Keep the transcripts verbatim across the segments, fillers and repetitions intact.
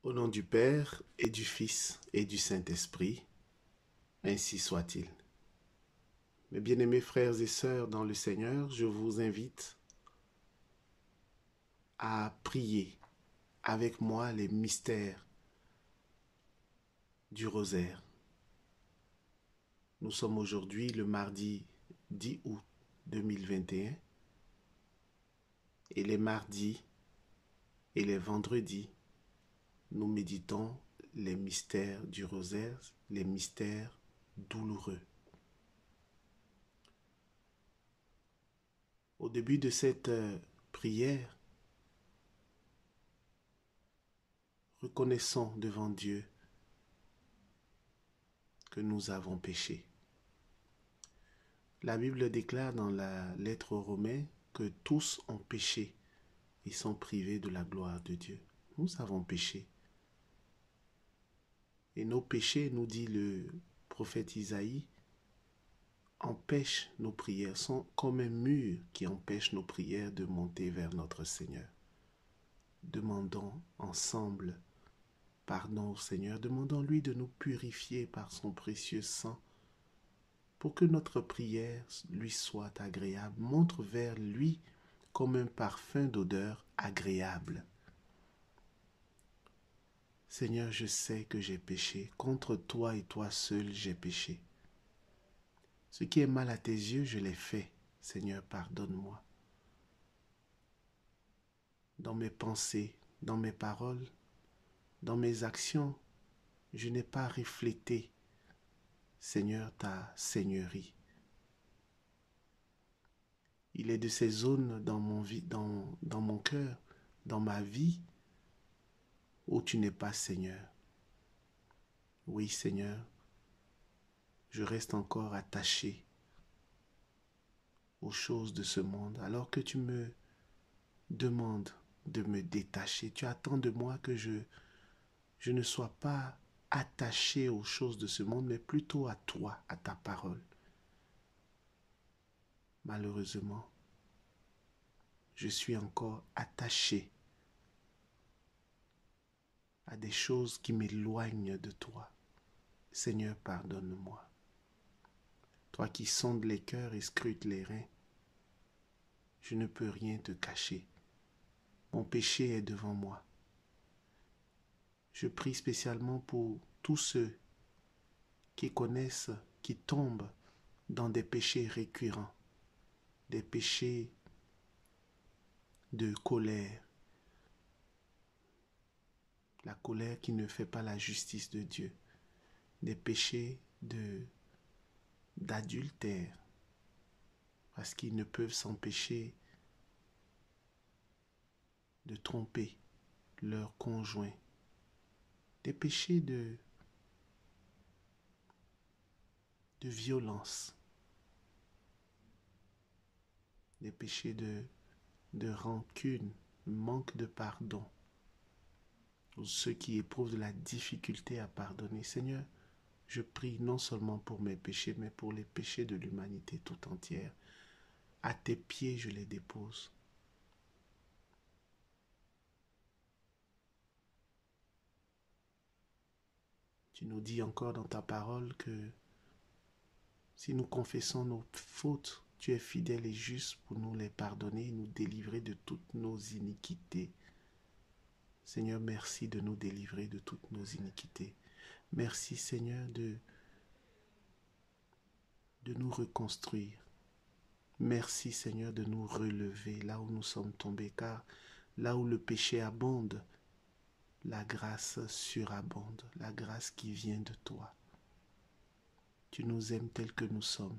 Au nom du Père, et du Fils, et du Saint-Esprit, ainsi soit-il. Mes bien-aimés frères et sœurs dans le Seigneur, je vous invite à prier avec moi les mystères du rosaire. Nous sommes aujourd'hui le mardi dix août deux mille vingt et un et les mardis et les vendredis, nous méditons les mystères du rosaire, les mystères douloureux. Au début de cette euh, prière, reconnaissons devant Dieu que nous avons péché. La Bible déclare dans la lettre aux Romains que tous ont péché et sont privés de la gloire de Dieu. Nous avons péché. Et nos péchés, nous dit le prophète Isaïe, empêchent nos prières, sont comme un mur qui empêche nos prières de monter vers notre Seigneur. Demandons ensemble pardon au Seigneur, demandons-lui de nous purifier par son précieux sang pour que notre prière lui soit agréable, montre vers lui comme un parfum d'odeur agréable. Seigneur, je sais que j'ai péché, contre toi et toi seul j'ai péché. Ce qui est mal à tes yeux, je l'ai fait. Seigneur, pardonne-moi. Dans mes pensées, dans mes paroles, dans mes actions, je n'ai pas reflété, Seigneur, ta seigneurie. Il est de ces zones dans mon, vie, dans, dans mon cœur, dans ma vie, où tu n'es pas Seigneur. Oui, Seigneur, je reste encore attaché aux choses de ce monde, alors que tu me demandes de me détacher. Tu attends de moi que je, je ne sois pas attaché aux choses de ce monde, mais plutôt à toi, à ta parole. Malheureusement, je suis encore attaché à des choses qui m'éloignent de toi. Seigneur, pardonne-moi. Toi qui sondes les cœurs et scrutes les reins, je ne peux rien te cacher. Mon péché est devant moi. Je prie spécialement pour tous ceux qui connaissent, qui tombent dans des péchés récurrents, des péchés de colère, la colère qui ne fait pas la justice de Dieu, des péchés de, d'adultère, parce qu'ils ne peuvent s'empêcher de tromper leur conjoint, des péchés de, de violence, des péchés de, de rancune, manque de pardon, ou ceux qui éprouvent de la difficulté à pardonner. Seigneur, je prie non seulement pour mes péchés, mais pour les péchés de l'humanité tout entière. À tes pieds, je les dépose. Tu nous dis encore dans ta parole que si nous confessons nos fautes, tu es fidèle et juste pour nous les pardonner et nous délivrer de toutes nos iniquités. Seigneur, merci de nous délivrer de toutes nos iniquités. Merci, Seigneur, de, de nous reconstruire. Merci, Seigneur, de nous relever là où nous sommes tombés, car là où le péché abonde, la grâce surabonde, la grâce qui vient de toi. Tu nous aimes tels que nous sommes.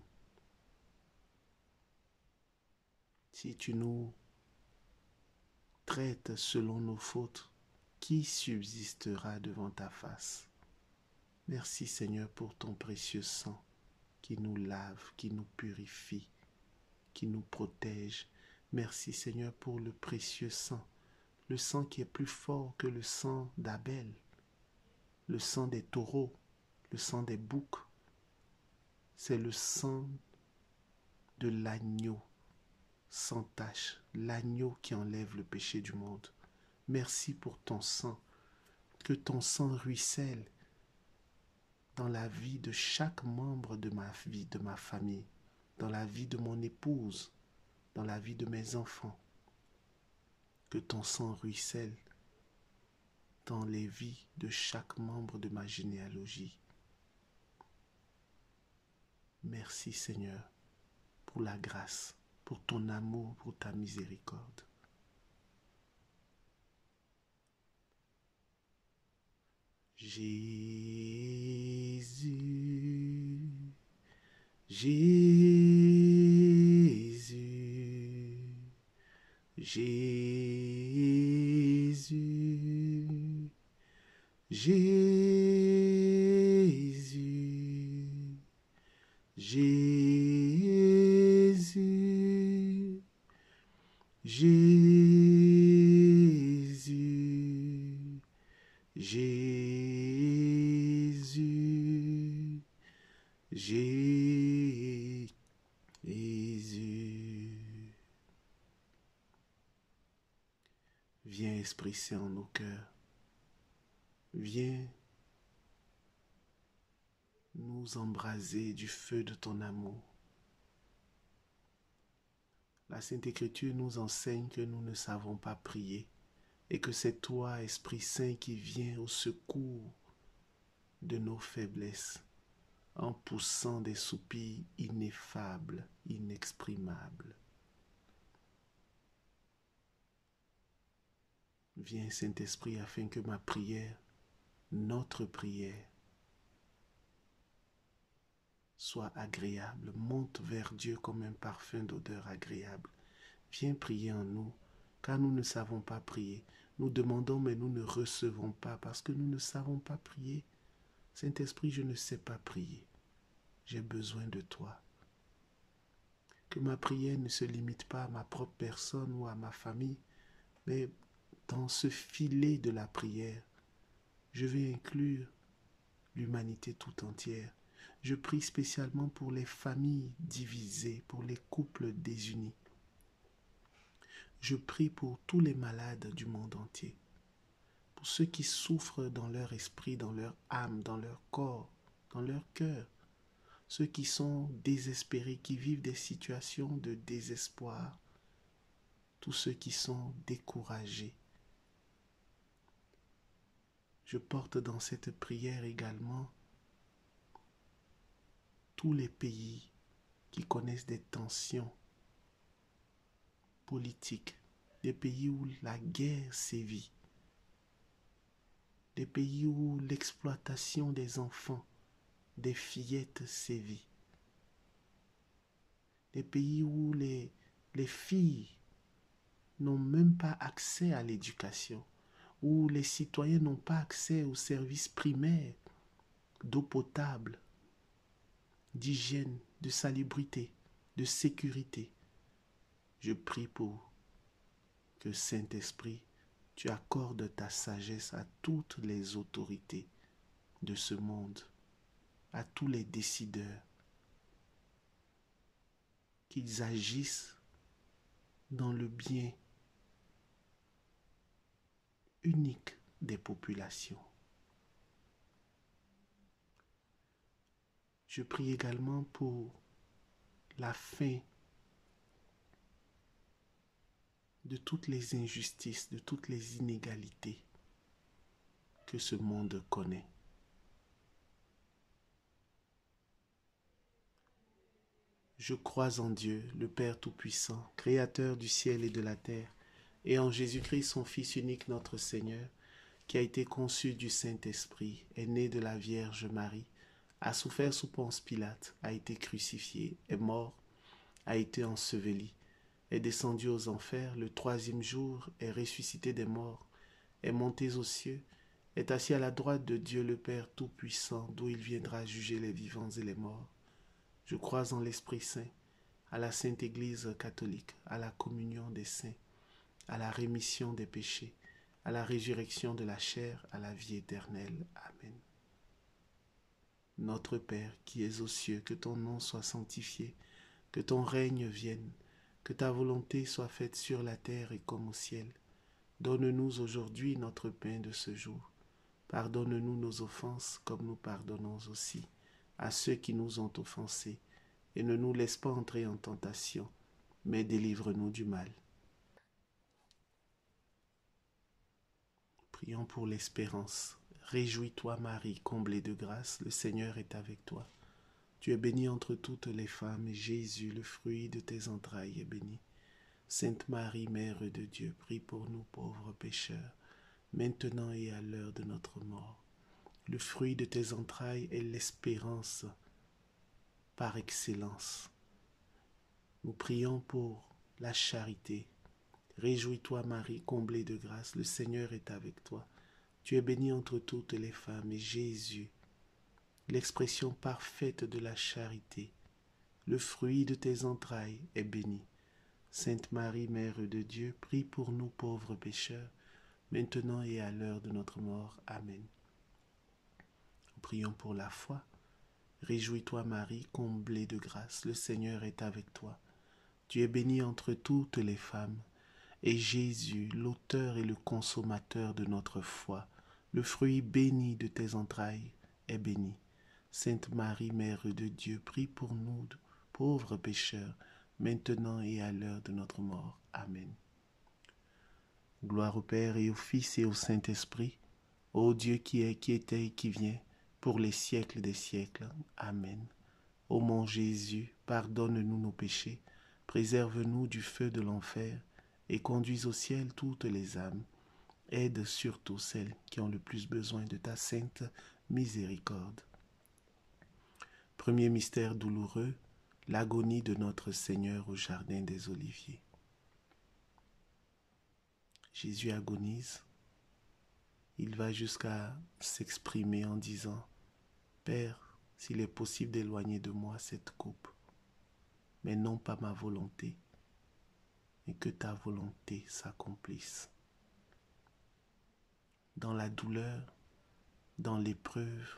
Si tu nous traites selon nos fautes, qui subsistera devant ta face? Merci Seigneur pour ton précieux sang qui nous lave, qui nous purifie, qui nous protège. Merci Seigneur pour le précieux sang, le sang qui est plus fort que le sang d'Abel, le sang des taureaux, le sang des boucs. C'est le sang de l'agneau sans tache, l'agneau qui enlève le péché du monde. Merci pour ton sang Que ton sang ruisselle dans la vie de chaque membre de ma vie, de ma famille, dans la vie de mon épouse, dans la vie de mes enfants. Que ton sang ruisselle dans les vies de chaque membre de ma généalogie. Merci Seigneur pour la grâce, pour ton amour, pour ta miséricorde. Jésus, Jésus, Jésus, Jésus, Jésus, Jésus, Jésus, Jésus. Viens Esprit Saint en nos cœurs. Viens nous embraser du feu de ton amour. La Sainte Écriture nous enseigne que nous ne savons pas prier et que c'est toi, Esprit Saint, qui viens au secours de nos faiblesses en poussant des soupirs ineffables, inexprimables. Viens, Saint-Esprit, afin que ma prière, notre prière, soit agréable, monte vers Dieu comme un parfum d'odeur agréable. Viens prier en nous, car nous ne savons pas prier. Nous demandons, mais nous ne recevons pas, parce que nous ne savons pas prier. Saint-Esprit, je ne sais pas prier. J'ai besoin de toi. Que ma prière ne se limite pas à ma propre personne ou à ma famille, mais dans ce filet de la prière, je vais inclure l'humanité tout entière. Je prie spécialement pour les familles divisées, pour les couples désunis. Je prie pour tous les malades du monde entier, pour ceux qui souffrent dans leur esprit, dans leur âme, dans leur corps, dans leur cœur, ceux qui sont désespérés, qui vivent des situations de désespoir, tous ceux qui sont découragés. Je porte dans cette prière également tous les pays qui connaissent des tensions politiques, des pays où la guerre sévit, des pays où l'exploitation des enfants, des fillettes sévit, des pays où les, les filles n'ont même pas accès à l'éducation, où les citoyens n'ont pas accès aux services primaires d'eau potable, d'hygiène, de salubrité, de sécurité. Je prie pour que Saint-Esprit, tu accordes ta sagesse à toutes les autorités de ce monde, à tous les décideurs, qu'ils agissent dans le bien unique des populations. Je prie également pour la fin de toutes les injustices, de toutes les inégalités que ce monde connaît. Je crois en Dieu, le Père Tout-Puissant, Créateur du ciel et de la terre, et en Jésus-Christ, son Fils unique, notre Seigneur, qui a été conçu du Saint-Esprit, est né de la Vierge Marie, a souffert sous Ponce Pilate, a été crucifié, est mort, a été enseveli, est descendu aux enfers, le troisième jour est ressuscité des morts, est monté aux cieux, est assis à la droite de Dieu le Père Tout-Puissant, d'où il viendra juger les vivants et les morts. Je crois en l'Esprit Saint, à la Sainte Église catholique, à la communion des saints, à la rémission des péchés, à la résurrection de la chair, à la vie éternelle. Amen. Notre Père, qui es aux cieux, que ton nom soit sanctifié, que ton règne vienne, que ta volonté soit faite sur la terre et comme au ciel. Donne-nous aujourd'hui notre pain de ce jour. Pardonne-nous nos offenses comme nous pardonnons aussi à ceux qui nous ont offensés. Et ne nous laisse pas entrer en tentation, mais délivre-nous du mal. Prions pour l'espérance. Réjouis-toi Marie, comblée de grâce, le Seigneur est avec toi. Tu es bénie entre toutes les femmes, et Jésus, le fruit de tes entrailles, est béni. Sainte Marie, Mère de Dieu, prie pour nous pauvres pécheurs, maintenant et à l'heure de notre mort. Le fruit de tes entrailles est l'espérance par excellence. Nous prions pour la charité. Réjouis-toi Marie, comblée de grâce, le Seigneur est avec toi. Tu es bénie entre toutes les femmes, et Jésus, l'expression parfaite de la charité, le fruit de tes entrailles, est béni. Sainte Marie, Mère de Dieu, prie pour nous pauvres pécheurs, maintenant et à l'heure de notre mort. Amen. Prions pour la foi. Réjouis-toi Marie, comblée de grâce, le Seigneur est avec toi. Tu es bénie entre toutes les femmes, et Jésus, l'auteur et le consommateur de notre foi, le fruit béni de tes entrailles, est béni. Sainte Marie, Mère de Dieu, prie pour nous, pauvres pécheurs, maintenant et à l'heure de notre mort. Amen. Gloire au Père et au Fils et au Saint-Esprit, ô Dieu qui est, qui était et qui vient, pour les siècles des siècles. Amen. Ô mon Jésus, pardonne-nous nos péchés, préserve-nous du feu de l'enfer, et conduis au ciel toutes les âmes. Aide surtout celles qui ont le plus besoin de ta sainte miséricorde. Premier mystère douloureux, l'agonie de notre Seigneur au jardin des Oliviers. Jésus agonise. Il va jusqu'à s'exprimer en disant « Père, s'il est possible d'éloigner de moi cette coupe, mais non pas ma volonté, mais que ta volonté s'accomplisse. » Dans la douleur, dans l'épreuve,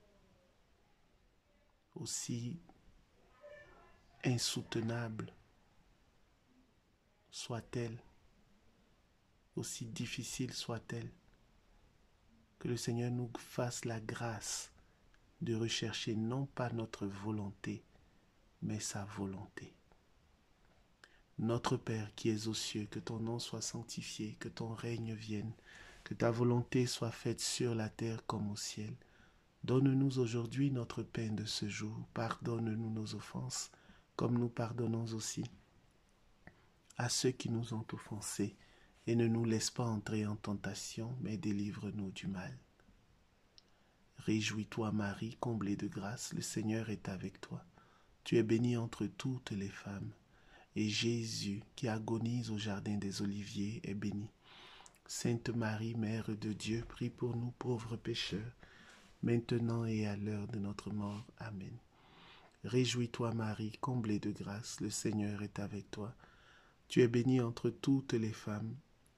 aussi insoutenable soit-elle, aussi difficile soit-elle, que le Seigneur nous fasse la grâce de rechercher non pas notre volonté, mais sa volonté. Notre Père qui es aux cieux, que ton nom soit sanctifié, que ton règne vienne, que ta volonté soit faite sur la terre comme au ciel. Donne-nous aujourd'hui notre pain de ce jour. Pardonne-nous nos offenses, comme nous pardonnons aussi à ceux qui nous ont offensés. Et ne nous laisse pas entrer en tentation, mais délivre-nous du mal. Réjouis-toi Marie, comblée de grâce, le Seigneur est avec toi. Tu es bénie entre toutes les femmes, et Jésus, qui agonise au jardin des Oliviers, est béni. Sainte Marie, Mère de Dieu, prie pour nous pauvres pécheurs, maintenant et à l'heure de notre mort. Amen. Réjouis-toi Marie, comblée de grâce, le Seigneur est avec toi. Tu es bénie entre toutes les femmes,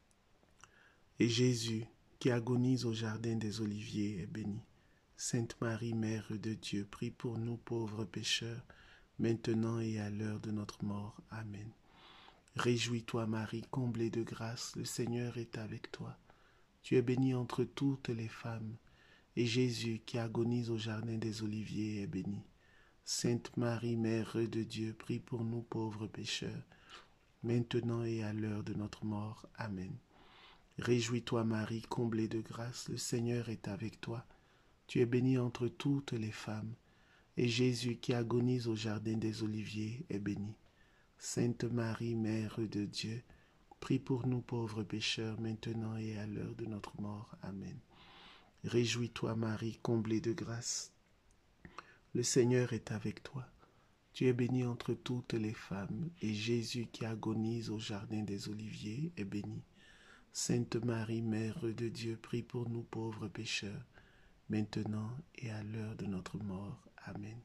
et Jésus, qui agonise au jardin des Oliviers, est béni. Sainte Marie, Mère de Dieu, prie pour nous pauvres pécheurs, maintenant et à l'heure de notre mort. Amen. Réjouis-toi Marie, comblée de grâce, le Seigneur est avec toi. Tu es bénie entre toutes les femmes, et Jésus, qui agonise au jardin des Oliviers, est béni. Sainte Marie, Mère de Dieu, prie pour nous pauvres pécheurs, maintenant et à l'heure de notre mort. Amen. Réjouis-toi Marie, comblée de grâce, le Seigneur est avec toi. Tu es bénie entre toutes les femmes, et Jésus qui agonise au jardin des Oliviers est béni. Sainte Marie, Mère de Dieu, prie pour nous pauvres pécheurs, maintenant et à l'heure de notre mort. Amen. Réjouis-toi Marie, comblée de grâce, le Seigneur est avec toi. Tu es bénie entre toutes les femmes, et Jésus qui agonise au jardin des Oliviers est béni. Sainte Marie, Mère de Dieu, prie pour nous pauvres pécheurs, maintenant et à l'heure de notre mort. Amen.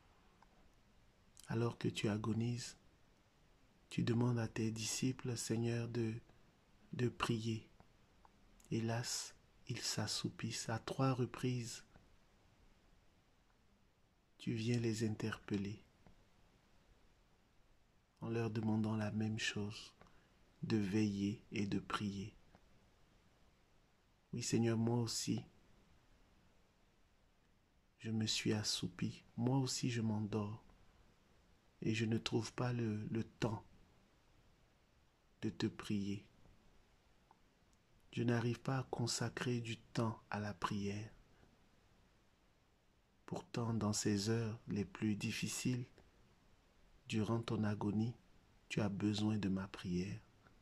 Alors que tu agonises, tu demandes à tes disciples, Seigneur, de, de prier. Hélas, ils s'assoupissent à trois reprises. Tu viens les interpeller en leur demandant la même chose, de veiller et de prier. Oui, Seigneur, moi aussi, je me suis assoupi. Moi aussi, je m'endors et je ne trouve pas le, le temps de te prier. Je n'arrive pas à consacrer du temps à la prière. Pourtant, dans ces heures les plus difficiles, durant ton agonie, tu as besoin de ma prière.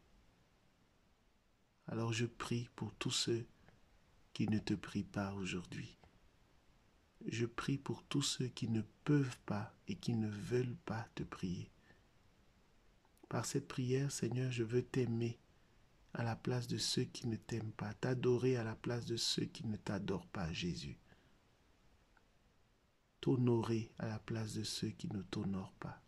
Alors je prie pour tous ceux qui ne te prient pas aujourd'hui. Je prie pour tous ceux qui ne peuvent pas et qui ne veulent pas te prier. Par cette prière, Seigneur, je veux t'aimer à la place de ceux qui ne t'aiment pas, t'adorer à la place de ceux qui ne t'adorent pas, Jésus. T'honorer à la place de ceux qui ne t'honorent pas.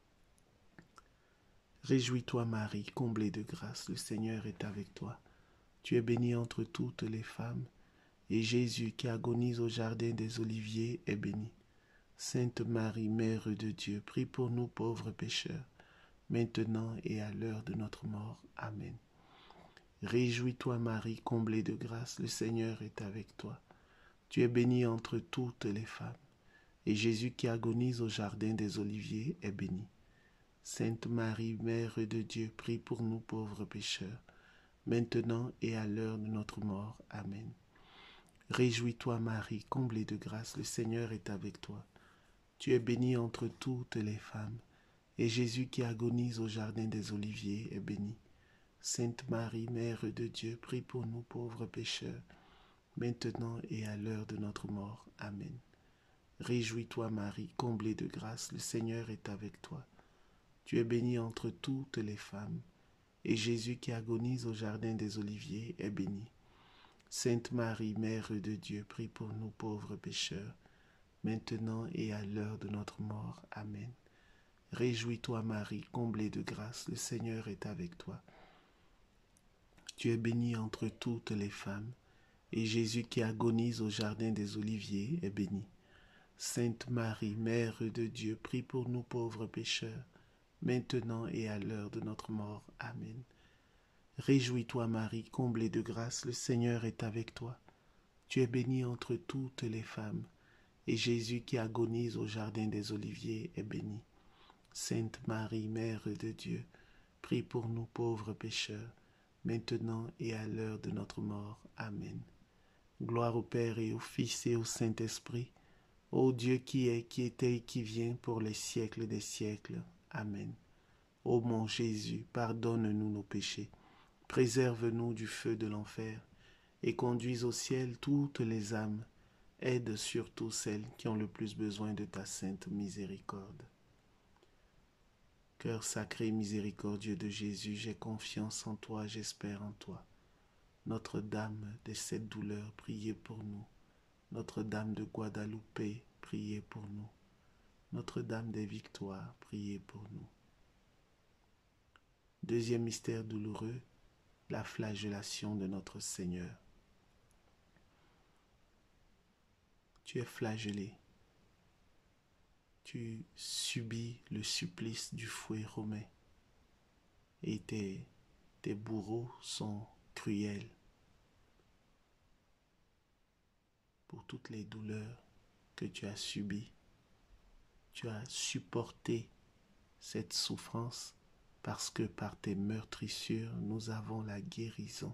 Réjouis-toi, Marie, comblée de grâce, le Seigneur est avec toi. Tu es bénie entre toutes les femmes, et Jésus, qui agonise au jardin des Oliviers, est béni. Sainte Marie, Mère de Dieu, prie pour nous pauvres pécheurs, maintenant et à l'heure de notre mort. Amen. Réjouis-toi, Marie, comblée de grâce, le Seigneur est avec toi. Tu es bénie entre toutes les femmes, et Jésus, qui agonise au jardin des Oliviers, est béni. Sainte Marie, Mère de Dieu, prie pour nous pauvres pécheurs, maintenant et à l'heure de notre mort. Amen. Réjouis-toi, Marie, comblée de grâce, le Seigneur est avec toi. Tu es bénie entre toutes les femmes, et Jésus, qui agonise au jardin des Oliviers, est béni. Sainte Marie, Mère de Dieu, prie pour nous pauvres pécheurs, maintenant et à l'heure de notre mort. Amen. Réjouis-toi, Marie, comblée de grâce, le Seigneur est avec toi. Tu es bénie entre toutes les femmes, et Jésus, qui agonise au jardin des Oliviers, est béni. Sainte Marie, Mère de Dieu, prie pour nous pauvres pécheurs, maintenant et à l'heure de notre mort. Amen. Réjouis-toi, Marie, comblée de grâce, le Seigneur est avec toi. Tu es bénie entre toutes les femmes, et Jésus, qui agonise au jardin des Oliviers, est béni. Sainte Marie, Mère de Dieu, prie pour nous pauvres pécheurs, maintenant et à l'heure de notre mort. Amen. Réjouis-toi, Marie, comblée de grâce, le Seigneur est avec toi. Tu es bénie entre toutes les femmes, et Jésus, qui agonise au jardin des Oliviers, est béni. Sainte Marie, Mère de Dieu, prie pour nous pauvres pécheurs, maintenant et à l'heure de notre mort. Amen. Gloire au Père et au Fils et au Saint-Esprit, ô Dieu qui est, qui était et qui vient pour les siècles des siècles. Amen. Ô mon Jésus, pardonne-nous nos péchés, préserve-nous du feu de l'enfer, et conduise au ciel toutes les âmes, aide surtout celles qui ont le plus besoin de ta sainte miséricorde. Cœur sacré miséricordieux de Jésus, j'ai confiance en toi, j'espère en toi. Notre-Dame des sept douleurs, priez pour nous. Notre-Dame de Guadalupe, priez pour nous. Notre-Dame des victoires, priez pour nous. Deuxième mystère douloureux, la flagellation de notre Seigneur. Tu es flagellé. Tu subis le supplice du fouet romain et tes, tes bourreaux sont cruels. Pour toutes les douleurs que tu as subies, tu as supporté cette souffrance parce que par tes meurtrissures, nous avons la guérison.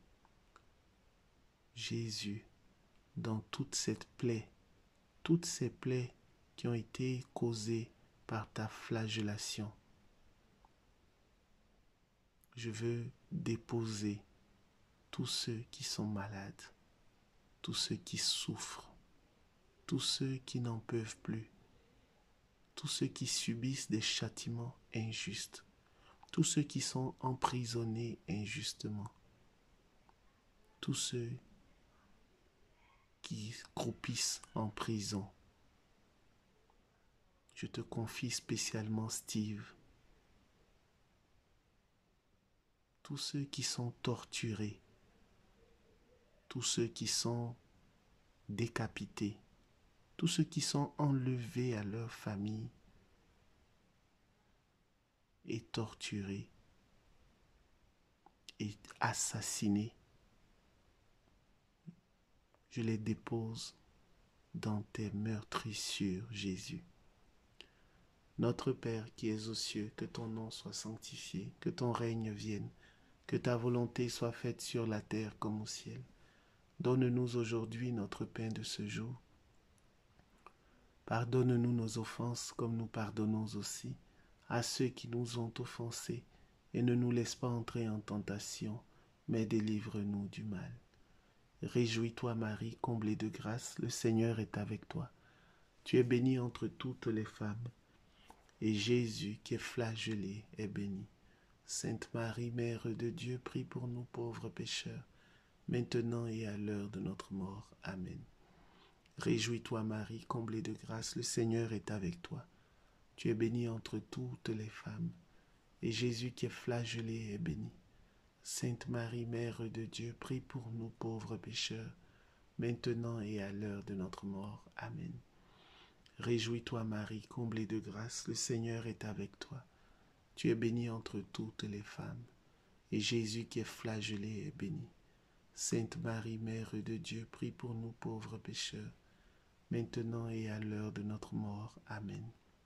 Jésus, dans toute cette plaie, toutes ces plaies qui ont été causées par ta flagellation, je veux déposer tous ceux qui sont malades, tous ceux qui souffrent, tous ceux qui n'en peuvent plus, tous ceux qui subissent des châtiments injustes, tous ceux qui sont emprisonnés injustement, tous ceux qui croupissent en prison. Je te confie spécialement Steve, tous ceux qui sont torturés, tous ceux qui sont décapités, tous ceux qui sont enlevés à leur famille et torturés et assassinés. Je les dépose dans tes meurtrissures, Jésus. Notre Père qui es aux cieux, que ton nom soit sanctifié, que ton règne vienne, que ta volonté soit faite sur la terre comme au ciel. Donne-nous aujourd'hui notre pain de ce jour. Pardonne-nous nos offenses comme nous pardonnons aussi à ceux qui nous ont offensés, et ne nous laisse pas entrer en tentation, mais délivre-nous du mal. Réjouis-toi Marie, comblée de grâce, le Seigneur est avec toi. Tu es bénie entre toutes les femmes, et Jésus qui est flagellé est béni. Sainte Marie, Mère de Dieu, prie pour nous pauvres pécheurs, maintenant et à l'heure de notre mort. Amen. Réjouis-toi Marie, comblée de grâce, le Seigneur est avec toi. Tu es bénie entre toutes les femmes, et Jésus qui est flagellé est béni. Sainte Marie, Mère de Dieu, prie pour nous pauvres pécheurs, maintenant et à l'heure de notre mort. Amen. Réjouis-toi Marie, comblée de grâce, le Seigneur est avec toi. Tu es bénie entre toutes les femmes, et Jésus qui est flagellé est béni. Sainte Marie, Mère de Dieu, prie pour nous pauvres pécheurs, maintenant et à l'heure de notre mort. Amen.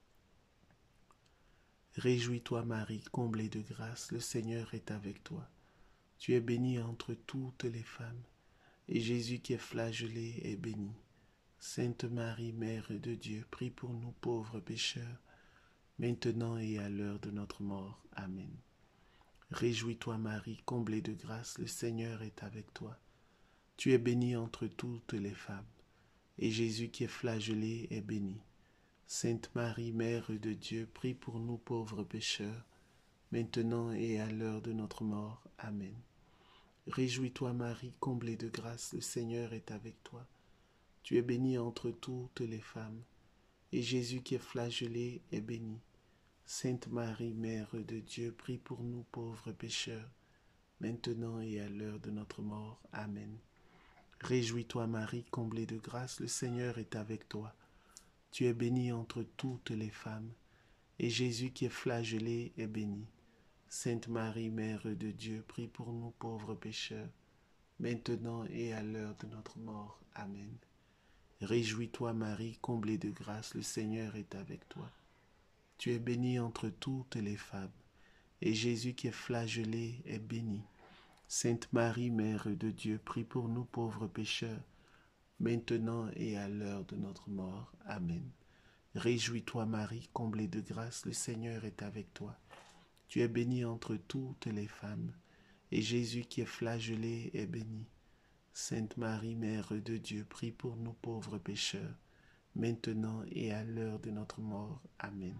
Réjouis-toi Marie, comblée de grâce, le Seigneur est avec toi. Tu es bénie entre toutes les femmes, et Jésus qui est flagellé est béni. Sainte Marie, Mère de Dieu, prie pour nous pauvres pécheurs, maintenant et à l'heure de notre mort. Amen. Réjouis-toi Marie, comblée de grâce, le Seigneur est avec toi. Tu es bénie entre toutes les femmes, et Jésus qui est flagellé est béni. Sainte Marie, Mère de Dieu, prie pour nous pauvres pécheurs, maintenant et à l'heure de notre mort. Amen. Réjouis-toi Marie, comblée de grâce, le Seigneur est avec toi. Tu es bénie entre toutes les femmes, et Jésus qui est flagellé est béni. Sainte Marie, Mère de Dieu, prie pour nous pauvres pécheurs, maintenant et à l'heure de notre mort. Amen. Réjouis-toi Marie, comblée de grâce, le Seigneur est avec toi. Tu es bénie entre toutes les femmes, et Jésus qui est flagellé est béni. Sainte Marie, Mère de Dieu, prie pour nous pauvres pécheurs, maintenant et à l'heure de notre mort. Amen. Réjouis-toi Marie, comblée de grâce, le Seigneur est avec toi. Tu es bénie entre toutes les femmes, et Jésus qui est flagellé est béni. Sainte Marie, Mère de Dieu, prie pour nous pauvres pécheurs, maintenant et à l'heure de notre mort. Amen. Réjouis-toi Marie, comblée de grâce, le Seigneur est avec toi. Tu es bénie entre toutes les femmes, et Jésus qui est flagellé est béni. Sainte Marie, Mère de Dieu, prie pour nous pauvres pécheurs, maintenant et à l'heure de notre mort. Amen.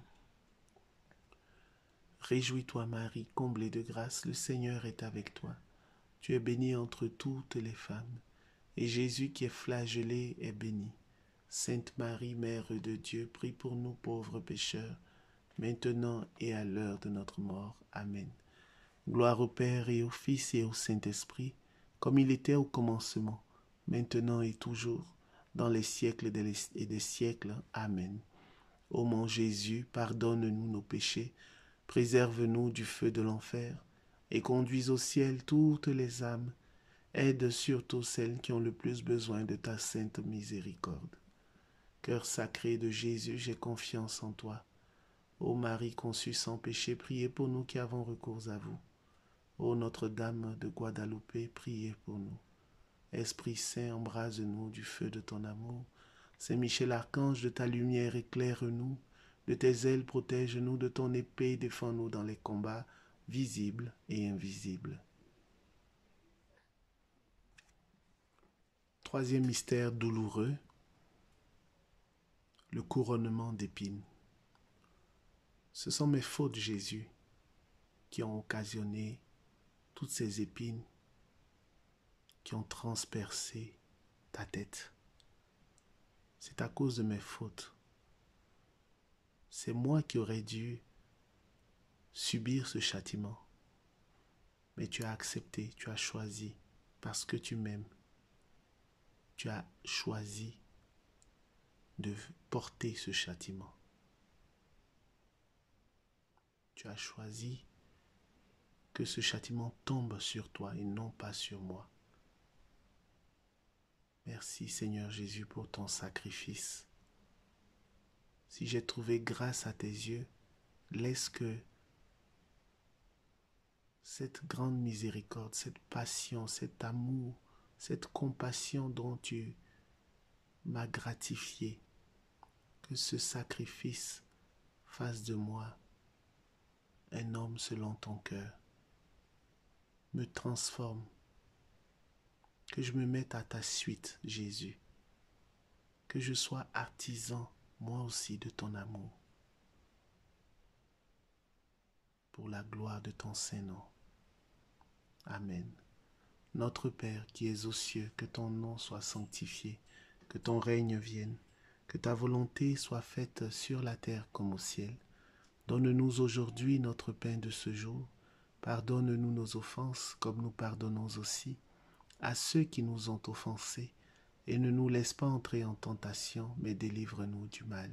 Réjouis-toi Marie, comblée de grâce, le Seigneur est avec toi. Tu es bénie entre toutes les femmes, et Jésus qui est flagellé est béni. Sainte Marie, Mère de Dieu, prie pour nous pauvres pécheurs, maintenant et à l'heure de notre mort. Amen. Gloire au Père et au Fils et au Saint-Esprit, comme il était au commencement, maintenant et toujours, dans les siècles et des siècles. Amen. Ô mon Jésus, pardonne-nous nos péchés, préserve-nous du feu de l'enfer, et conduis au ciel toutes les âmes. Aide surtout celles qui ont le plus besoin de ta sainte miséricorde. Cœur sacré de Jésus, j'ai confiance en toi. Ô Marie conçue sans péché, priez pour nous qui avons recours à vous. Ô Notre-Dame de Guadalupe, priez pour nous. Esprit Saint, embrase-nous du feu de ton amour. Saint Michel Archange, de ta lumière éclaire-nous. De tes ailes protège-nous, de ton épée défends-nous dans les combats visibles et invisibles. Troisième mystère douloureux, le couronnement d'épines. Ce sont mes fautes, Jésus, qui ont occasionné toutes ces épines qui ont transpercé ta tête. C'est à cause de mes fautes. C'est moi qui aurais dû subir ce châtiment. Mais tu as accepté, tu as choisi, parce que tu m'aimes. Tu as choisi de porter ce châtiment. Tu as choisi que ce châtiment tombe sur toi et non pas sur moi. Merci Seigneur Jésus pour ton sacrifice. Si j'ai trouvé grâce à tes yeux, laisse que cette grande miséricorde, cette passion, cet amour, cette compassion dont tu m'as gratifié, que ce sacrifice fasse de moi un homme selon ton cœur, me transforme, que je me mette à ta suite, Jésus, que je sois artisan, moi aussi, de ton amour, pour la gloire de ton Saint-Nom. Amen. Notre Père qui es aux cieux, que ton nom soit sanctifié, que ton règne vienne, que ta volonté soit faite sur la terre comme au ciel. Donne-nous aujourd'hui notre pain de ce jour. Pardonne-nous nos offenses comme nous pardonnons aussi à ceux qui nous ont offensés. Et ne nous laisse pas entrer en tentation, mais délivre-nous du mal.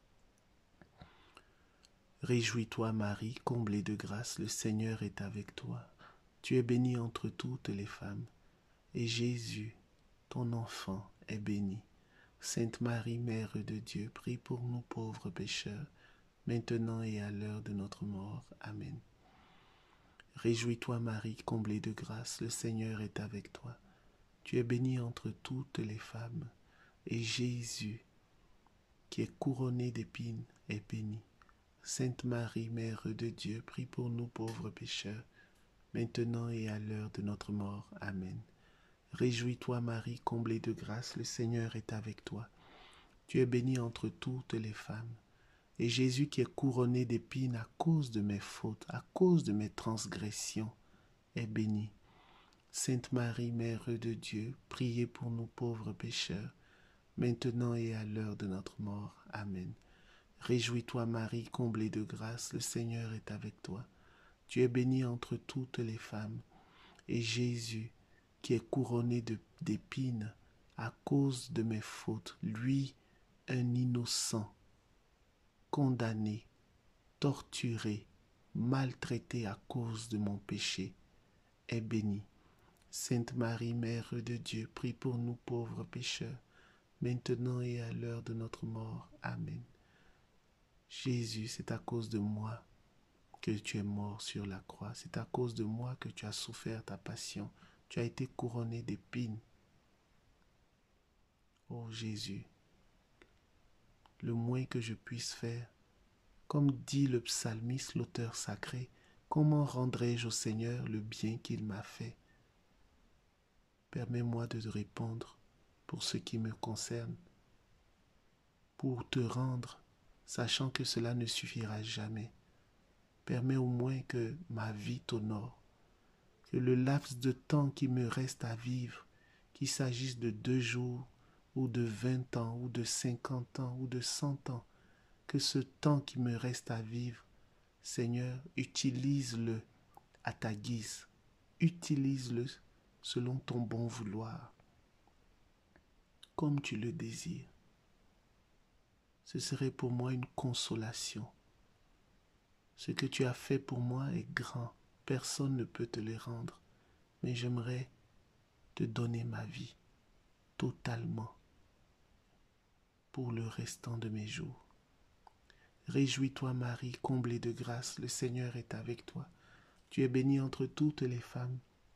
Réjouis-toi Marie, comblée de grâce, le Seigneur est avec toi. Tu es bénie entre toutes les femmes, et Jésus, ton enfant, est béni. Sainte Marie, Mère de Dieu, prie pour nous pauvres pécheurs, maintenant et à l'heure de notre mort. Amen. Réjouis-toi Marie, comblée de grâce, le Seigneur est avec toi. Tu es bénie entre toutes les femmes, et Jésus, qui est couronné d'épines, est béni. Sainte Marie, Mère de Dieu, prie pour nous pauvres pécheurs, maintenant et à l'heure de notre mort. Amen. Réjouis-toi Marie, comblée de grâce, le Seigneur est avec toi. Tu es bénie entre toutes les femmes, et Jésus qui est couronné d'épines à cause de mes fautes, à cause de mes transgressions, est béni. Sainte Marie, Mère de Dieu, priez pour nous pauvres pécheurs, maintenant et à l'heure de notre mort. Amen. Réjouis-toi Marie, comblée de grâce, le Seigneur est avec toi. Tu es bénie entre toutes les femmes, et Jésus, qui est couronné d'épines à cause de mes fautes, lui, un innocent, condamné, torturé, maltraité à cause de mon péché, est béni. Sainte Marie, Mère de Dieu, prie pour nous pauvres pécheurs, maintenant et à l'heure de notre mort. Amen. Jésus, c'est à cause de moi que tu es mort sur la croix. C'est à cause de moi que tu as souffert ta passion. Tu as été couronné d'épines. Ô Jésus, le moins que je puisse faire, comme dit le psalmiste, l'auteur sacré, comment rendrai-je au Seigneur le bien qu'il m'a fait? Permets-moi de te répondre pour ce qui me concerne, pour te rendre, sachant que cela ne suffira jamais. Permets au moins que ma vie t'honore, que le laps de temps qui me reste à vivre, qu'il s'agisse de deux jours, ou de vingt ans, ou de cinquante ans, ou de cent ans, que ce temps qui me reste à vivre, Seigneur, utilise-le à ta guise, utilise-le selon ton bon vouloir, comme tu le désires. Ce serait pour moi une consolation. Ce que tu as fait pour moi est grand, personne ne peut te le rendre, mais j'aimerais te donner ma vie totalement pour le restant de mes jours. Réjouis-toi Marie, comblée de grâce, le Seigneur est avec toi. Tu es bénie entre toutes les femmes,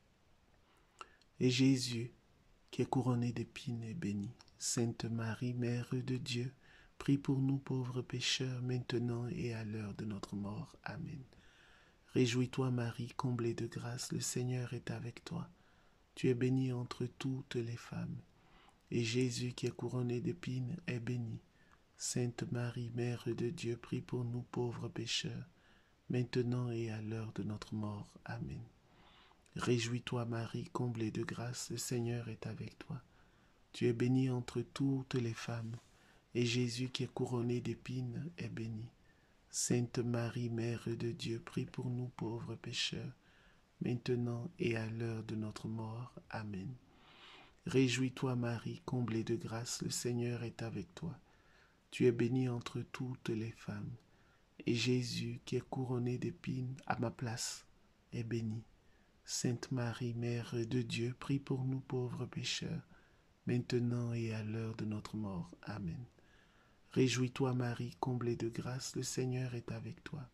et Jésus, qui est couronné d'épines, est béni. Sainte Marie, Mère de Dieu, prie pour nous pauvres pécheurs, maintenant et à l'heure de notre mort. Amen. Réjouis-toi Marie, comblée de grâce, le Seigneur est avec toi. Tu es bénie entre toutes les femmes, et Jésus, qui est couronné d'épines, est béni. Sainte Marie, Mère de Dieu, prie pour nous pauvres pécheurs, maintenant et à l'heure de notre mort. Amen. Réjouis-toi Marie, comblée de grâce, le Seigneur est avec toi. Tu es bénie entre toutes les femmes, et Jésus qui est couronné d'épines est béni. Sainte Marie, Mère de Dieu, prie pour nous pauvres pécheurs, maintenant et à l'heure de notre mort. Amen. Réjouis-toi Marie, comblée de grâce, le Seigneur est avec toi. Tu es bénie entre toutes les femmes, et Jésus, qui est couronné d'épines à ma place, est béni. Sainte Marie, Mère de Dieu, prie pour nous pauvres pécheurs, maintenant et à l'heure de notre mort. Amen. Réjouis-toi Marie, comblée de grâce, le Seigneur est avec toi.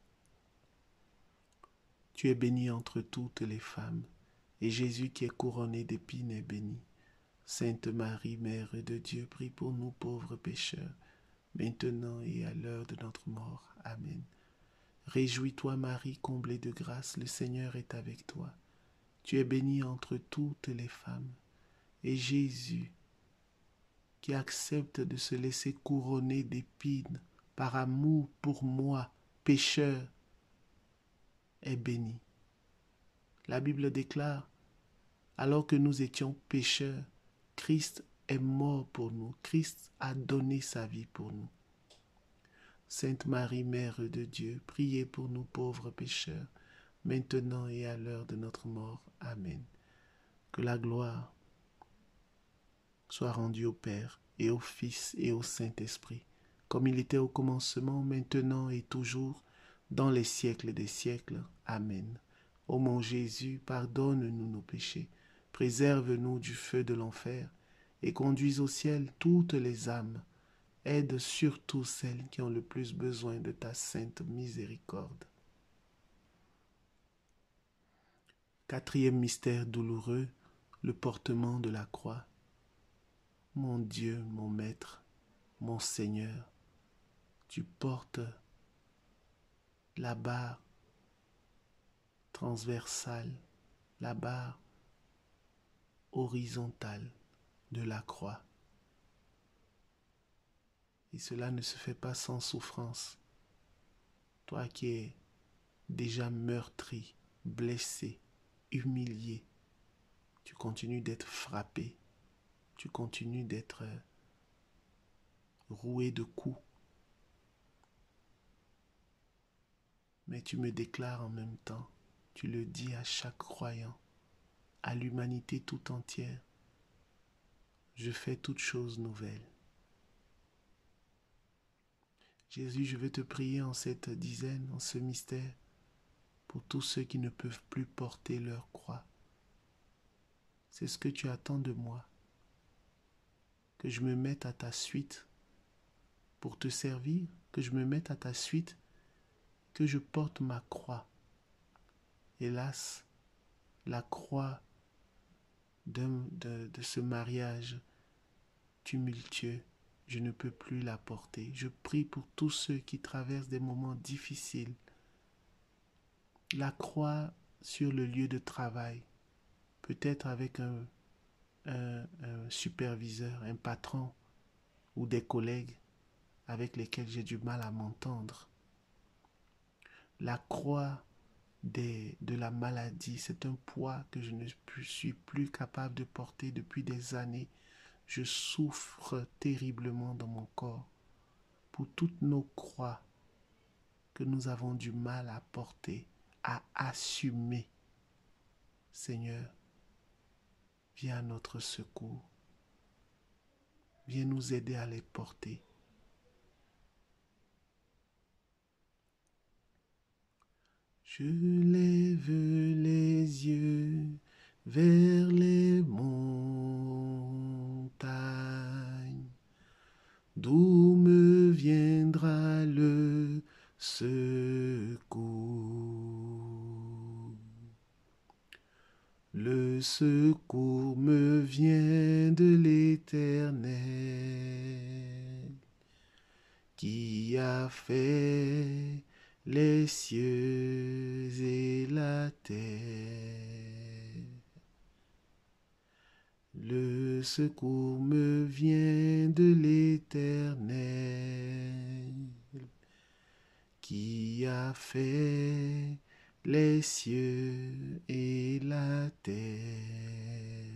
Tu es bénie entre toutes les femmes, et Jésus qui est couronné d'épines est béni. Sainte Marie, Mère de Dieu, prie pour nous pauvres pécheurs, maintenant et à l'heure de notre mort. Amen. Réjouis-toi Marie, comblée de grâce, le Seigneur est avec toi. Tu es bénie entre toutes les femmes, et Jésus, qui accepte de se laisser couronner d'épines par amour pour moi, pécheur, est béni. La Bible déclare, alors que nous étions pécheurs, Christ est mort pour nous. Christ a donné sa vie pour nous. Sainte Marie, Mère de Dieu, priez pour nous pauvres pécheurs, maintenant et à l'heure de notre mort. Amen. Que la gloire soit rendue au Père et au Fils et au Saint-Esprit, comme il était au commencement, maintenant et toujours, dans les siècles des siècles. Amen. Ô mon Jésus, pardonne-nous nos péchés, préserve-nous du feu de l'enfer, et conduis au ciel toutes les âmes. Aide surtout celles qui ont le plus besoin de ta sainte miséricorde. Quatrième mystère douloureux, le portement de la croix. Mon Dieu, mon Maître, mon Seigneur, tu portes la barre transversale, la barre horizontale de la croix. Et cela ne se fait pas sans souffrance. Toi qui es déjà meurtri, blessé, humilié, tu continues d'être frappé, tu continues d'être roué de coups. Mais tu me déclares en même temps, tu le dis à chaque croyant, à l'humanité tout entière, je fais toutes choses nouvelles. Jésus, je veux te prier en cette dizaine, en ce mystère, pour tous ceux qui ne peuvent plus porter leur croix. C'est ce que tu attends de moi, que je me mette à ta suite pour te servir, que je me mette à ta suite, que je porte ma croix. Hélas, la croix de, de, de ce mariage tumultueux, je ne peux plus la porter. Je prie pour tous ceux qui traversent des moments difficiles. La croix sur le lieu de travail, peut-être avec un, un, un superviseur, un patron ou des collègues avec lesquels j'ai du mal à m'entendre. La croix des, de la maladie, c'est un poids que je ne suis plus capable de porter depuis des années. Je souffre terriblement dans mon corps pour toutes nos croix que nous avons du mal à porter, à assumer. Seigneur, viens à notre secours. Viens nous aider à les porter. Je lève les yeux vers les montagnes, d'où me viendra le secours. Le secours me vient de l'Éternel, qui a fait les cieux et la terre. Le secours me vient de l'Éternel, qui a fait les cieux et la terre.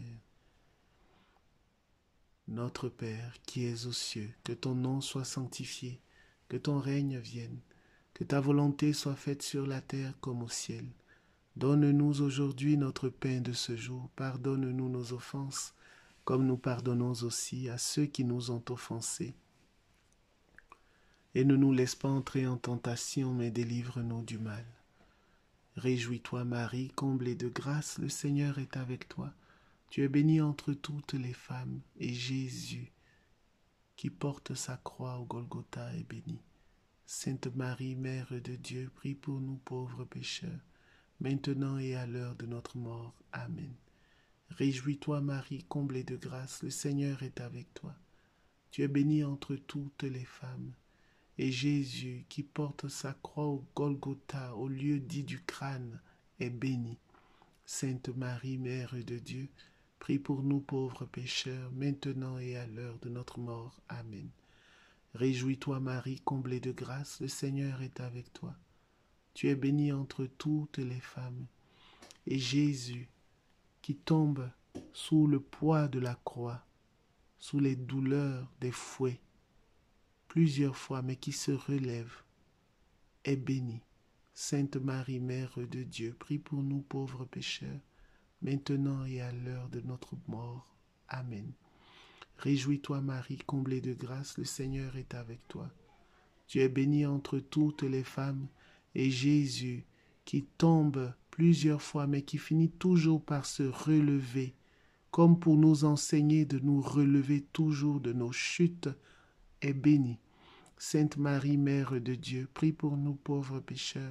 Notre Père qui es aux cieux, que ton nom soit sanctifié, que ton règne vienne, que ta volonté soit faite sur la terre comme au ciel. Donne-nous aujourd'hui notre pain de ce jour. Pardonne-nous nos offenses, comme nous pardonnons aussi à ceux qui nous ont offensés. Et ne nous laisse pas entrer en tentation, mais délivre-nous du mal. Réjouis-toi Marie, comblée de grâce, le Seigneur est avec toi. Tu es bénie entre toutes les femmes, et Jésus, qui porte sa croix au Golgotha, est béni. Sainte Marie, Mère de Dieu, prie pour nous pauvres pécheurs, maintenant et à l'heure de notre mort. Amen. Réjouis-toi, Marie, comblée de grâce, le Seigneur est avec toi. Tu es bénie entre toutes les femmes, et Jésus, qui porte sa croix au Golgotha, au lieu dit du crâne, est béni. Sainte Marie, Mère de Dieu, prie pour nous pauvres pécheurs, maintenant et à l'heure de notre mort. Amen. Réjouis-toi, Marie, comblée de grâce, le Seigneur est avec toi. Tu es bénie entre toutes les femmes, et Jésus, qui tombe sous le poids de la croix, sous les douleurs des fouets, plusieurs fois, mais qui se relève, est béni. Sainte Marie, Mère de Dieu, prie pour nous pauvres pécheurs, maintenant et à l'heure de notre mort. Amen. Réjouis-toi, Marie, comblée de grâce, le Seigneur est avec toi. Tu es bénie entre toutes les femmes, et Jésus, qui tombe plusieurs fois, mais qui finit toujours par se relever, comme pour nous enseigner de nous relever toujours de nos chutes, est béni. Sainte Marie, Mère de Dieu, prie pour nous pauvres pécheurs,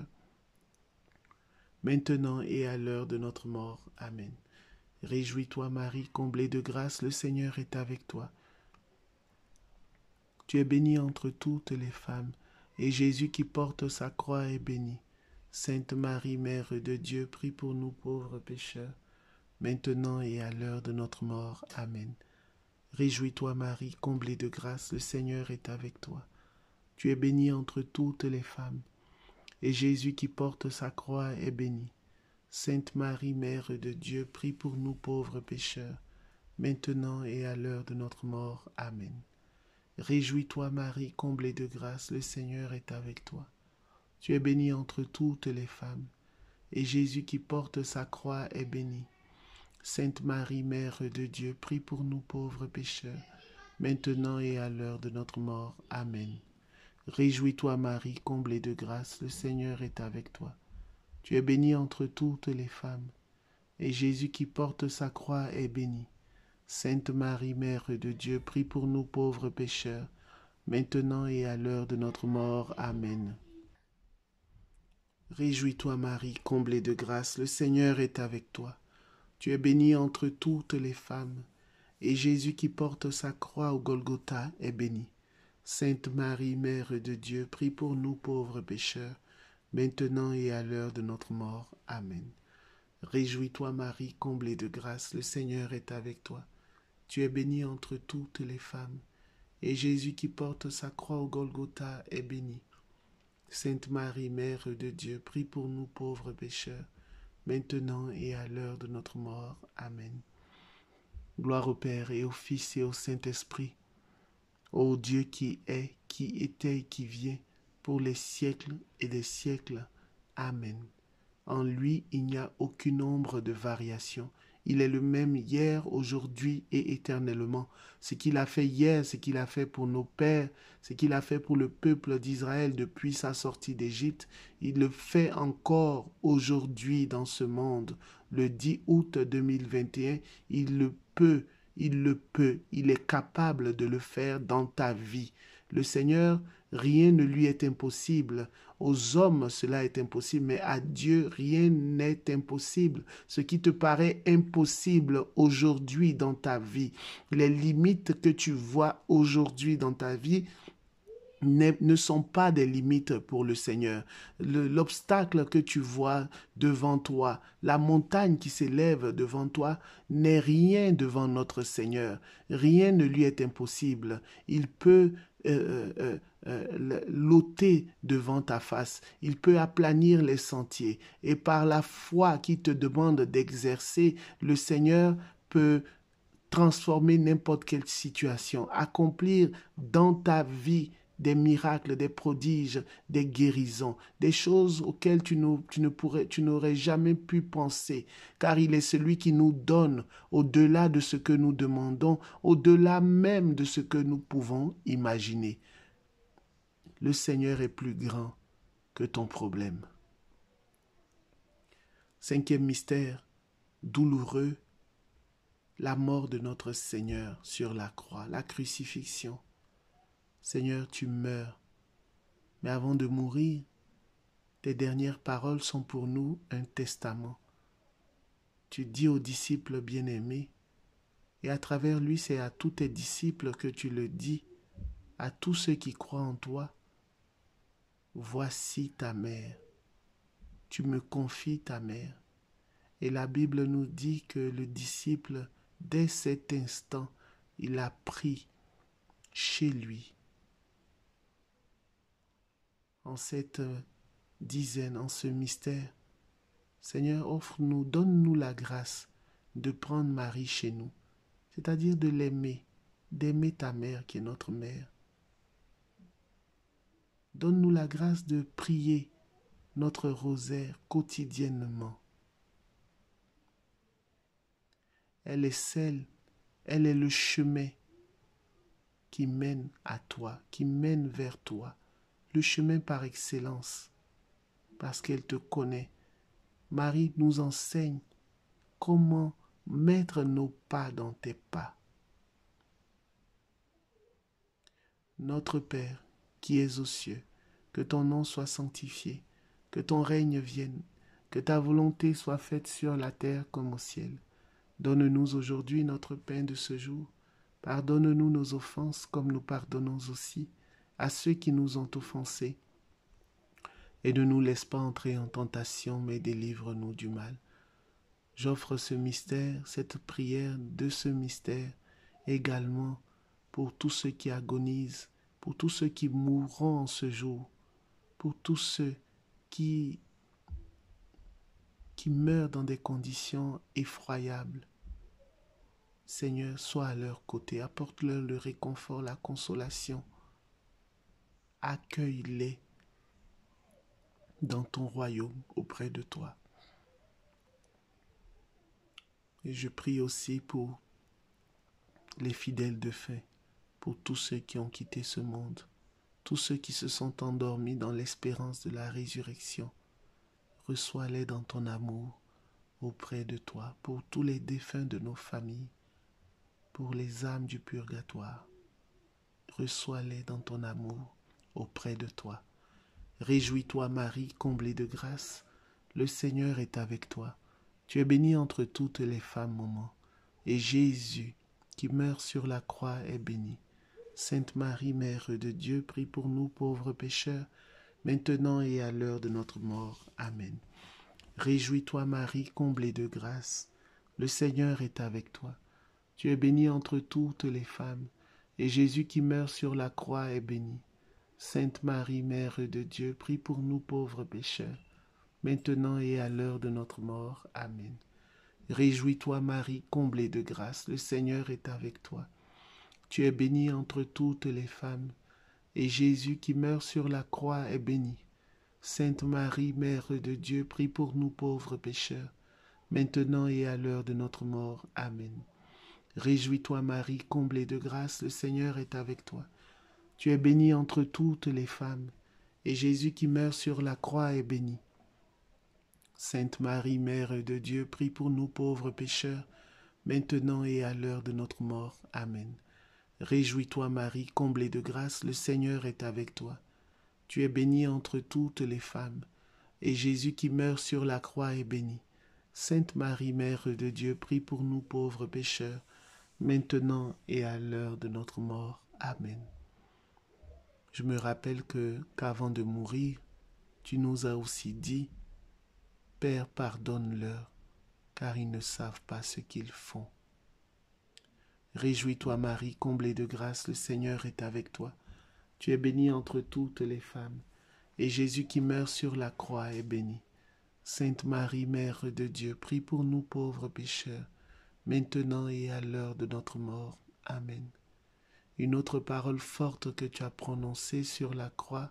maintenant et à l'heure de notre mort. Amen. Réjouis-toi, Marie, comblée de grâce, le Seigneur est avec toi. Tu es bénie entre toutes les femmes, et Jésus qui porte sa croix est béni. Sainte Marie, Mère de Dieu, prie pour nous pauvres pécheurs, maintenant et à l'heure de notre mort. Amen. Réjouis-toi, Marie, comblée de grâce, le Seigneur est avec toi. Tu es bénie entre toutes les femmes, et Jésus qui porte sa croix est béni. Sainte Marie, Mère de Dieu, prie pour nous pauvres pécheurs, maintenant et à l'heure de notre mort. Amen. Réjouis-toi, Marie, comblée de grâce, le Seigneur est avec toi. Tu es bénie entre toutes les femmes, et Jésus qui porte sa croix est béni. Sainte Marie, Mère de Dieu, prie pour nous pauvres pécheurs, maintenant et à l'heure de notre mort. Amen. Réjouis-toi, Marie, comblée de grâce, le Seigneur est avec toi. Tu es bénie entre toutes les femmes, et Jésus qui porte sa croix est béni. Sainte Marie, Mère de Dieu, prie pour nous pauvres pécheurs, maintenant et à l'heure de notre mort. Amen. Réjouis-toi, Marie, comblée de grâce, le Seigneur est avec toi. Tu es bénie entre toutes les femmes, et Jésus qui porte sa croix au Golgotha est béni. Sainte Marie, Mère de Dieu, prie pour nous pauvres pécheurs, maintenant et à l'heure de notre mort. Amen. Réjouis-toi, Marie, comblée de grâce, le Seigneur est avec toi. Tu es bénie entre toutes les femmes, et Jésus qui porte sa croix au Golgotha est béni. Sainte Marie, Mère de Dieu, prie pour nous pauvres pécheurs, maintenant et à l'heure de notre mort. Amen. Gloire au Père et au Fils et au Saint-Esprit, ô Dieu qui est, qui était et qui vient, pour les siècles et des siècles. Amen. En lui, il n'y a aucune ombre de variation. Il est le même hier, aujourd'hui et éternellement. Ce qu'il a fait hier, ce qu'il a fait pour nos pères, ce qu'il a fait pour le peuple d'Israël depuis sa sortie d'Égypte, il le fait encore aujourd'hui dans ce monde. Le dix août deux mille vingt et un, il le peut, il le peut, il est capable de le faire dans ta vie. Le Seigneur, rien ne lui est impossible. Aux hommes, cela est impossible, mais à Dieu, rien n'est impossible. Ce qui te paraît impossible aujourd'hui dans ta vie, les limites que tu vois aujourd'hui dans ta vie, ne sont pas des limites pour le Seigneur. Le, l'obstacle que tu vois devant toi, la montagne qui s'élève devant toi, n'est rien devant notre Seigneur. Rien ne lui est impossible. Il peut euh, euh, euh, l'ôter devant ta face. Il peut aplanir les sentiers. Et par la foi qui te demande d'exercer, le Seigneur peut transformer n'importe quelle situation, accomplir dans ta vie des miracles, des prodiges, des guérisons, des choses auxquelles tu, ne, tu, ne pourrais, tu n'aurais jamais pu penser, car il est celui qui nous donne au-delà de ce que nous demandons, au-delà même de ce que nous pouvons imaginer. Le Seigneur est plus grand que ton problème. Cinquième mystère, douloureux, la mort de notre Seigneur sur la croix, la crucifixion. Seigneur, tu meurs, mais avant de mourir, tes dernières paroles sont pour nous un testament. Tu dis aux disciples bien-aimés, et à travers lui, c'est à tous tes disciples que tu le dis, à tous ceux qui croient en toi, voici ta mère, tu me confies ta mère. Et la Bible nous dit que le disciple, dès cet instant, il a pris chez lui, en cette dizaine, en ce mystère. Seigneur, offre-nous, donne-nous la grâce de prendre Marie chez nous, c'est-à-dire de l'aimer, d'aimer ta mère qui est notre mère. Donne-nous la grâce de prier notre rosaire quotidiennement. Elle est celle, elle est le chemin qui mène à toi, qui mène vers toi, le chemin par excellence, parce qu'elle te connaît. Marie nous enseigne comment mettre nos pas dans tes pas. Notre Père, qui es aux cieux, que ton nom soit sanctifié, que ton règne vienne, que ta volonté soit faite sur la terre comme au ciel. Donne-nous aujourd'hui notre pain de ce jour. Pardonne-nous nos offenses comme nous pardonnons aussi à ceux qui nous ont offensés. Et ne nous laisse pas entrer en tentation, mais délivre-nous du mal. J'offre ce mystère, cette prière de ce mystère également pour tous ceux qui agonisent, pour tous ceux qui mourront en ce jour, pour tous ceux qui, qui meurent dans des conditions effroyables. Seigneur, sois à leur côté, apporte-leur le réconfort, la consolation. Accueille-les dans ton royaume auprès de toi. Et je prie aussi pour les fidèles de fait, pour tous ceux qui ont quitté ce monde, tous ceux qui se sont endormis dans l'espérance de la résurrection. Reçois-les dans ton amour auprès de toi, pour tous les défunts de nos familles, pour les âmes du purgatoire. Reçois-les dans ton amour auprès de toi. Réjouis-toi Marie, comblée de grâce, le Seigneur est avec toi. Tu es bénie entre toutes les femmes, maman, et Jésus, qui meurt sur la croix, est béni. Sainte Marie, Mère de Dieu, prie pour nous pauvres pécheurs, maintenant et à l'heure de notre mort. Amen. Réjouis-toi Marie, comblée de grâce, le Seigneur est avec toi. Tu es bénie entre toutes les femmes, et Jésus qui meurt sur la croix est béni. Sainte Marie, Mère de Dieu, prie pour nous pauvres pécheurs, maintenant et à l'heure de notre mort. Amen. Réjouis-toi Marie, comblée de grâce, le Seigneur est avec toi. Tu es bénie entre toutes les femmes, et Jésus qui meurt sur la croix est béni. Sainte Marie, Mère de Dieu, prie pour nous pauvres pécheurs, maintenant et à l'heure de notre mort. Amen. Réjouis-toi Marie, comblée de grâce, le Seigneur est avec toi. Tu es bénie entre toutes les femmes, et Jésus qui meurt sur la croix est béni. Sainte Marie, Mère de Dieu, prie pour nous pauvres pécheurs, maintenant et à l'heure de notre mort. Amen. Réjouis-toi Marie, comblée de grâce, le Seigneur est avec toi. Tu es bénie entre toutes les femmes, et Jésus qui meurt sur la croix est béni. Sainte Marie, Mère de Dieu, prie pour nous pauvres pécheurs, maintenant et à l'heure de notre mort. Amen. Je me rappelle que qu'avant de mourir, tu nous as aussi dit, Père, pardonne-leur, car ils ne savent pas ce qu'ils font. Réjouis-toi Marie, comblée de grâce, le Seigneur est avec toi. Tu es bénie entre toutes les femmes, et Jésus qui meurt sur la croix est béni. Sainte Marie, Mère de Dieu, prie pour nous pauvres pécheurs, maintenant et à l'heure de notre mort. Amen. Une autre parole forte que tu as prononcée sur la croix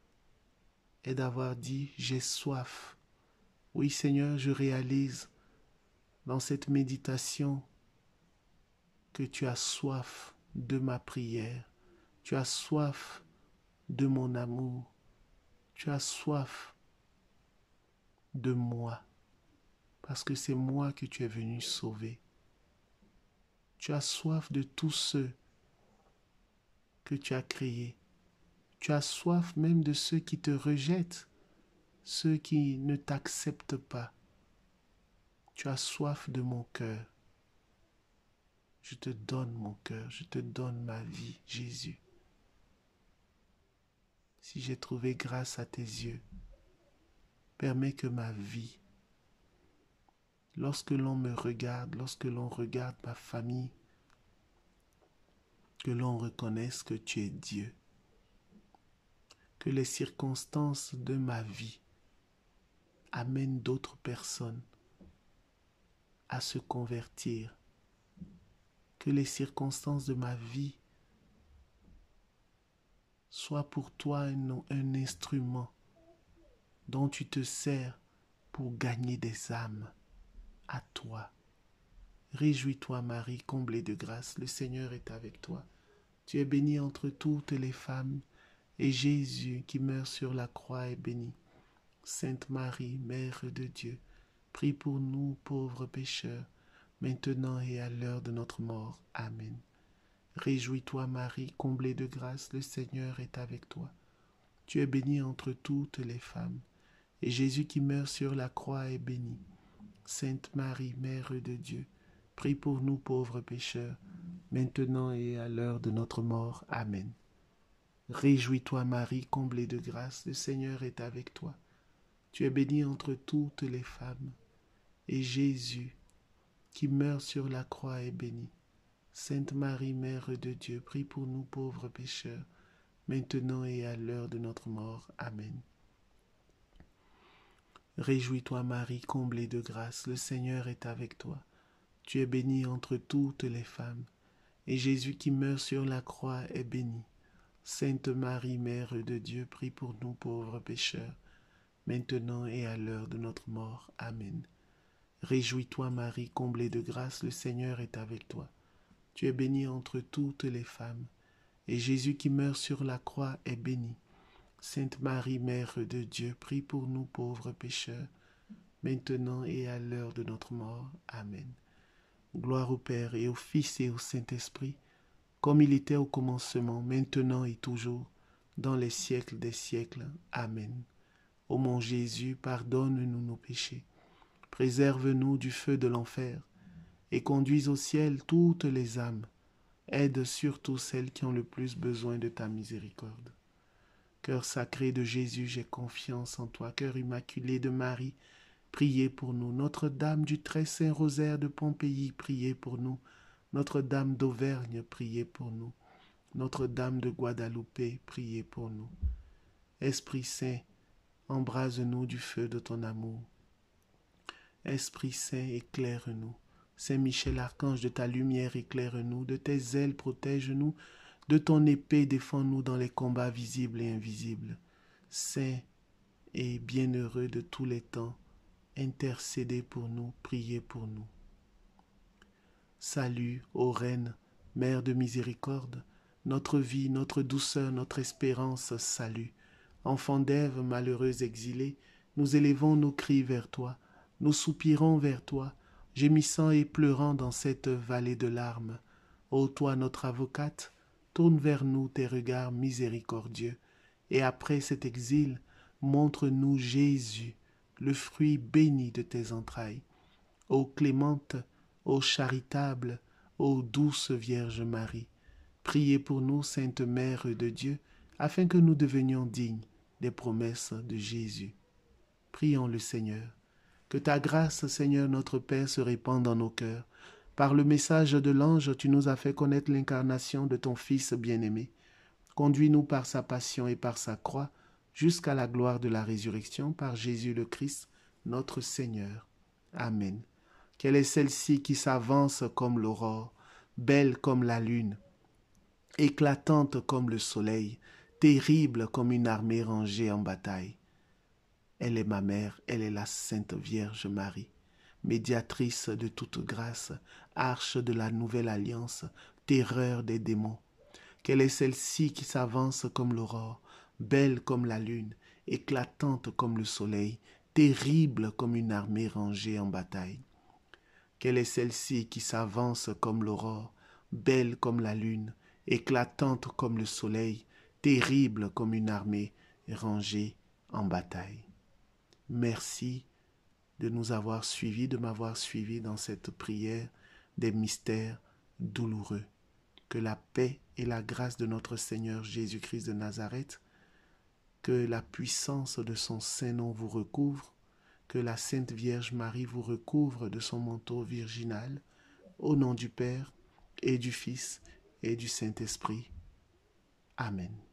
est d'avoir dit « J'ai soif ». Oui Seigneur, je réalise dans cette méditation que tu as soif de ma prière, tu as soif de mon amour, tu as soif de moi, parce que c'est moi que tu es venu sauver. Tu as soif de tous ceux que tu as créés. Tu as soif même de ceux qui te rejettent, ceux qui ne t'acceptent pas. Tu as soif de mon cœur. Je te donne mon cœur, je te donne ma vie, Jésus. Si j'ai trouvé grâce à tes yeux, permets que ma vie, lorsque l'on me regarde, lorsque l'on regarde ma famille, que l'on reconnaisse que tu es Dieu. Que les circonstances de ma vie amènent d'autres personnes à se convertir. Que les circonstances de ma vie soient pour toi un, un instrument dont tu te sers pour gagner des âmes à toi. Réjouis-toi, Marie, comblée de grâce, le Seigneur est avec toi. Tu es bénie entre toutes les femmes, et Jésus qui meurt sur la croix est béni. Sainte Marie, Mère de Dieu, prie pour nous pauvres pécheurs, maintenant et à l'heure de notre mort. Amen. Réjouis-toi, Marie, comblée de grâce, le Seigneur est avec toi. Tu es bénie entre toutes les femmes, et Jésus qui meurt sur la croix est béni. Sainte Marie, Mère de Dieu, prie pour nous pauvres pécheurs, maintenant et à l'heure de notre mort. Amen. Réjouis-toi, Marie, comblée de grâce, le Seigneur est avec toi. Tu es bénie entre toutes les femmes, et Jésus, qui meurt sur la croix, est béni. Sainte Marie, Mère de Dieu, prie pour nous pauvres pécheurs, maintenant et à l'heure de notre mort. Amen. Réjouis-toi, Marie, comblée de grâce, le Seigneur est avec toi. Tu es bénie entre toutes les femmes, et Jésus qui meurt sur la croix est béni. Sainte Marie, Mère de Dieu, prie pour nous pauvres pécheurs, maintenant et à l'heure de notre mort. Amen. Réjouis-toi, Marie, comblée de grâce, le Seigneur est avec toi. Tu es bénie entre toutes les femmes, et Jésus qui meurt sur la croix est béni. Sainte Marie, Mère de Dieu, prie pour nous pauvres pécheurs, maintenant et à l'heure de notre mort. Amen. Gloire au Père et au Fils et au Saint-Esprit, comme il était au commencement, maintenant et toujours, dans les siècles des siècles. Amen. Ô mon Jésus, pardonne-nous nos péchés, préserve-nous du feu de l'enfer, et conduis au ciel toutes les âmes. Aide surtout celles qui ont le plus besoin de ta miséricorde. Cœur sacré de Jésus, j'ai confiance en toi. Cœur immaculé de Marie, priez pour nous. Notre-Dame du très saint rosaire de Pompéi, priez pour nous. Notre-Dame d'Auvergne, priez pour nous. Notre-Dame de Guadeloupe, priez pour nous. Esprit Saint, embrase-nous du feu de ton amour. Esprit Saint, éclaire-nous. Saint Michel, archange de ta lumière, éclaire-nous. De tes ailes, protège-nous. De ton épée, défends-nous dans les combats visibles et invisibles. Saint et bienheureux de tous les temps, intercédez pour nous, priez pour nous. Salut, ô Reine, Mère de miséricorde, notre vie, notre douceur, notre espérance, salut. Enfant d'Ève, malheureuse exilée, nous élevons nos cris vers toi, nous soupirons vers toi, gémissant et pleurant dans cette vallée de larmes. Ô toi, notre avocate, tourne vers nous tes regards miséricordieux, et après cet exil, montre-nous Jésus, le fruit béni de tes entrailles. Ô clémente, ô charitable, ô douce Vierge Marie, priez pour nous, Sainte Mère de Dieu, afin que nous devenions dignes des promesses de Jésus. Prions le Seigneur. Que ta grâce, Seigneur notre Père, se répande dans nos cœurs. Par le message de l'ange, tu nous as fait connaître l'incarnation de ton Fils bien-aimé. Conduis-nous par sa passion et par sa croix, jusqu'à la gloire de la résurrection, par Jésus le Christ, notre Seigneur. Amen. Quelle est celle-ci qui s'avance comme l'aurore, belle comme la lune, éclatante comme le soleil, terrible comme une armée rangée en bataille? Elle est ma mère, elle est la Sainte Vierge Marie, médiatrice de toute grâce, arche de la nouvelle alliance, terreur des démons. Quelle est celle-ci qui s'avance comme l'aurore, belle comme la lune, éclatante comme le soleil, terrible comme une armée rangée en bataille? Quelle est celle-ci qui s'avance comme l'aurore, belle comme la lune, éclatante comme le soleil, terrible comme une armée rangée en bataille. Merci de nous avoir suivis, de m'avoir suivi dans cette prière des mystères douloureux. Que la paix et la grâce de notre Seigneur Jésus-Christ de Nazareth, que la puissance de son Saint-Nom vous recouvre, que la Sainte Vierge Marie vous recouvre de son manteau virginal, au nom du Père et du Fils et du Saint-Esprit. Amen.